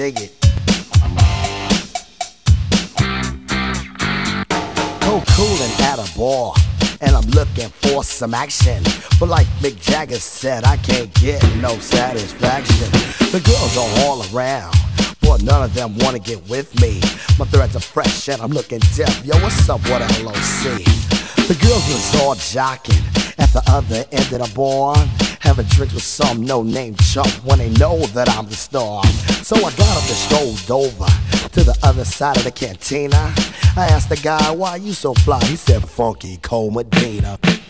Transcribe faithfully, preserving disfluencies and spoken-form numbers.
dig it. Cold coolin' at a bar, and I'm looking for some action. But like Mick Jagger said, I can't get no satisfaction. The girls are all around, but none of them wanna get with me. My threads are fresh and I'm looking deaf. Yo, what's up, what L O C? The girls was all jocking at the other end of the bar, having drinks with some no-name chump when they know that I'm the star. So I got up and strolled over to the other side of the cantina. I asked the guy, why you so fly? He said, Funky Cole Medina.